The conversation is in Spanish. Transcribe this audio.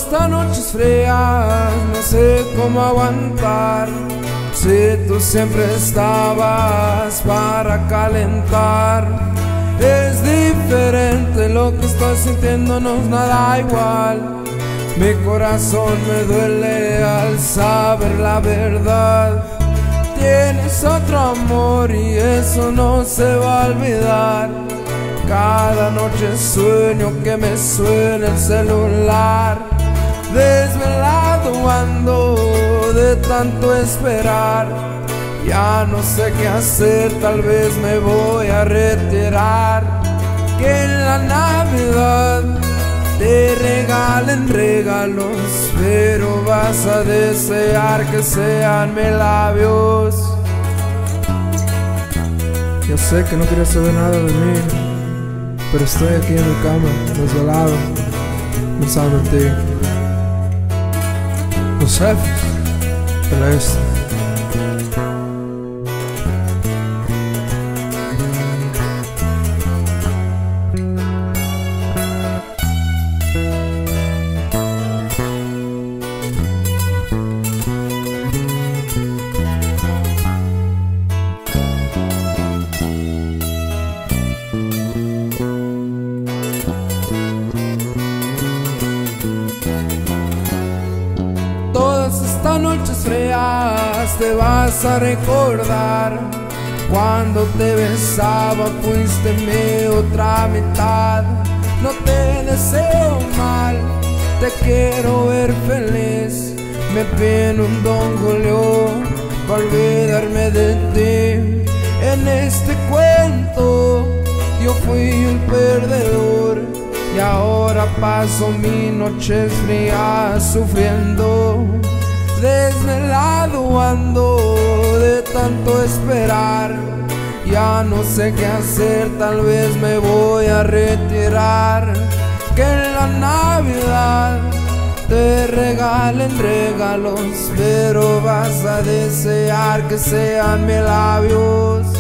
estas noches frías no sé cómo aguantar. Si tú siempre estabas para calentar. Es diferente lo que estoy sintiendo, no es nada igual. Mi corazón me duele al saber la verdad. Tienes otro amor y eso no se va a olvidar. Cada noche sueño que me suena el celular. Desvelado ando de tanto esperar. Ya no sé qué hacer, tal vez me voy a retirar. Que en la Navidad te regalen regalos, pero vas a desear que sean mis labios. Ya sé que no quieres saber nada de mí, pero estoy aquí en mi cama, desvelado, pensando en ti. Los jefes del este. Todas estas noches frías te vas a recordar. Cuando te besaba fuiste mi otra mitad. No te deseo mal, te quiero ver feliz. Me pide un Don Julio para olvidarme de ti. En este cuento yo fui el perdedor y ahora paso mis noches frías sufriendo. Desvelado ando de tanto esperar. Ya no sé qué hacer, tal vez me voy a retirar. Que en la Navidad te regalen regalos, pero vas a desear que sean mis labios.